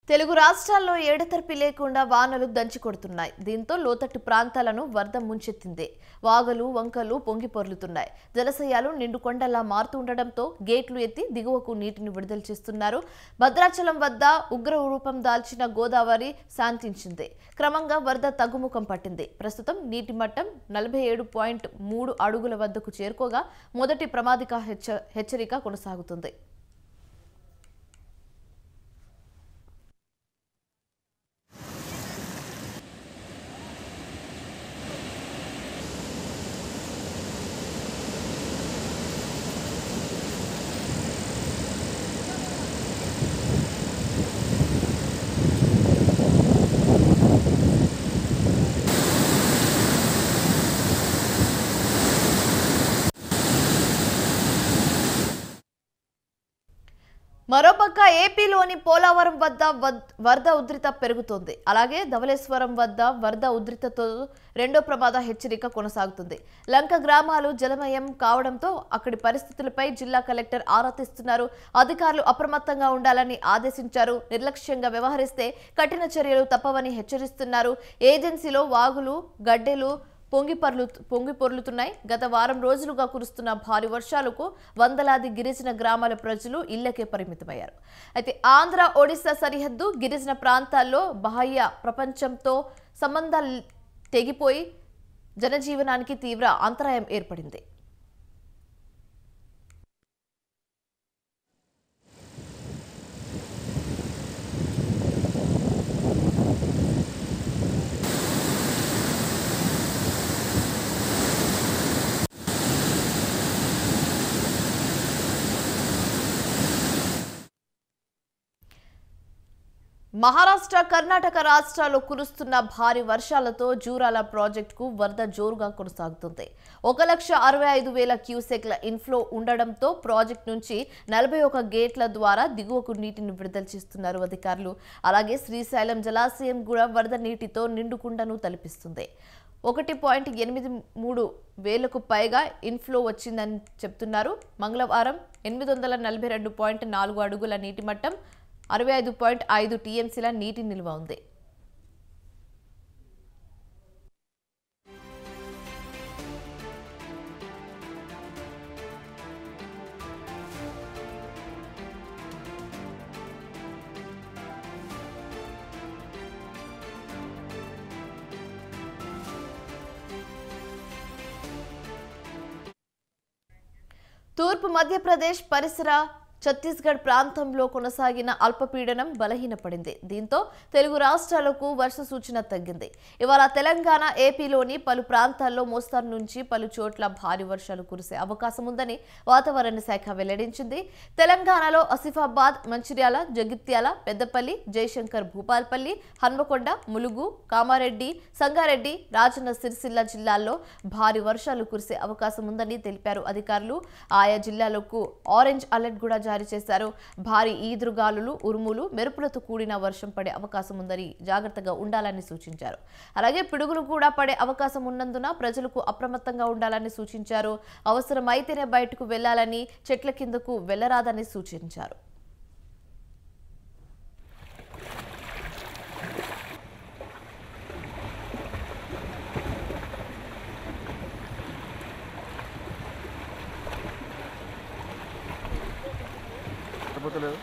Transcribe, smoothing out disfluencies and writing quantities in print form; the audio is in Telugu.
తెలుగు రాష్ట్రాల్లో ఏడతెరిపి లేకుండా వానలు దంచి కొడుతున్నాయి. దీంతో లోతట్టు ప్రాంతాలను వరద ముంచెత్తింది. వాగులు, వంకలు పొంగి పొర్లుతున్నాయి. జలాశయాలు నిండు కొండలా మారుతుండటంతో గేట్లు ఎత్తి దిగువకు నీటిని విడుదల చేస్తున్నారు. భద్రాచలం వద్ద ఉగ్ర రూపం దాల్చిన గోదావరి శాంతించింది. క్రమంగా వరద తగ్గుముఖం పట్టింది. ప్రస్తుతం నీటి మట్టం 47.3 అడుగుల వద్దకు చేరుకోగా మొదటి ప్రమాదిక హెచ్చరిక కొనసాగుతుంది. మరోపక్క ఏపీలోని పోలవరం వద్ద వరద ఉధృత పెరుగుతోంది. అలాగే ధవళేశ్వరం వద్ద వరద ఉధృతతో రెండో ప్రమాద హెచ్చరిక కొనసాగుతుంది. లంక గ్రామాలు జలమయం కావడంతో అక్కడి పరిస్థితులపై జిల్లా కలెక్టర్ ఆరా తీస్తున్నారు. అధికారులు అప్రమత్తంగా ఉండాలని ఆదేశించారు. నిర్లక్ష్యంగా వ్యవహరిస్తే కఠిన చర్యలు తప్పవని హెచ్చరిస్తున్నారు. ఏజెన్సీలో వాగులు, గడ్డెలు పొంగి పొర్లుతున్నాయి. గత వారం రోజులుగా కురుస్తున్న భారీ వర్షాలకు వందలాది గిరిజన గ్రామాల ప్రజలు ఇళ్లకే పరిమితమయ్యారు. అయితే ఆంధ్ర, ఒడిశా సరిహద్దు గిరిజన ప్రాంతాల్లో బాహ్య ప్రపంచంతో సంబంధాలు తెగిపోయి జనజీవనానికి తీవ్ర అంతరాయం ఏర్పడింది. మహారాష్ట్ర, కర్ణాటక రాష్ట్రాల్లో కురుస్తున్న భారీ వర్షాలతో జూరాల ప్రాజెక్టుకు వరద జోరుగా కొనసాగుతుంది. 1,65,000 క్యూసెక్ల ఇన్ఫ్లో ఉండడంతో ప్రాజెక్టు నుంచి 41 గేట్ల ద్వారా దిగువకు నీటిని విడుదల చేస్తున్నారు అధికారులు. అలాగే శ్రీశైలం జలాశయం కూడా వరద నీటితో నిండుకుండను తలపిస్తుంది. 1.83 వేలకు పైగా ఇన్ఫ్లో వచ్చిందని చెప్తున్నారు. మంగళవారం 842.4 అడుగుల నీటి మట్టం, 65.5 టీఎంసీల నీటి నిల్వ ఉంది. తూర్పు మధ్యప్రదేశ్ పరిసర ఛత్తీస్గఢ్ ప్రాంతంలో కొనసాగిన అల్పపీడనం బలహీనపడింది. దీంతో తెలుగు రాష్ట్రాలకు వర్ష సూచన తగ్గింది. ఇవాళ తెలంగాణ, ఏపీలోని పలు ప్రాంతాల్లో మోస్తరు నుంచి పలు చోట్ల భారీ వర్షాలు కురిసే అవకాశం ఉందని వాతావరణ శాఖ వెల్లడించింది. తెలంగాణలో ఆసిఫాబాద్, మంచిర్యాల, జగిత్యాల, పెద్దపల్లి, జయశంకర్ భూపాల్పల్లి, హన్మకొండ, ములుగు, కామారెడ్డి, సంగారెడ్డి, రాజన్న సిరిసిల్ల జిల్లాల్లో భారీ వర్షాలు కురిసే అవకాశం ఉందని తెలిపారు అధికారులు. ఆయా జిల్లాలకు ఆరెంజ్ అలర్ట్ కూడా జారీ చేశారు. భారీ ఈదురుగాలులు, ఉరుములు, మెరుపులతో కూడిన వర్షం పడే అవకాశం ఉందని జాగ్రత్తగా ఉండాలని సూచించారు. అలాగే పిడుగులు కూడా పడే అవకాశం ఉన్నందున ప్రజలకు అప్రమత్తంగా ఉండాలని సూచించారు. అవసరమైతేనే బయటకు వెళ్లాలని, చెట్ల కిందకు వెళ్లరాదని సూచించారు. పోతలేదు.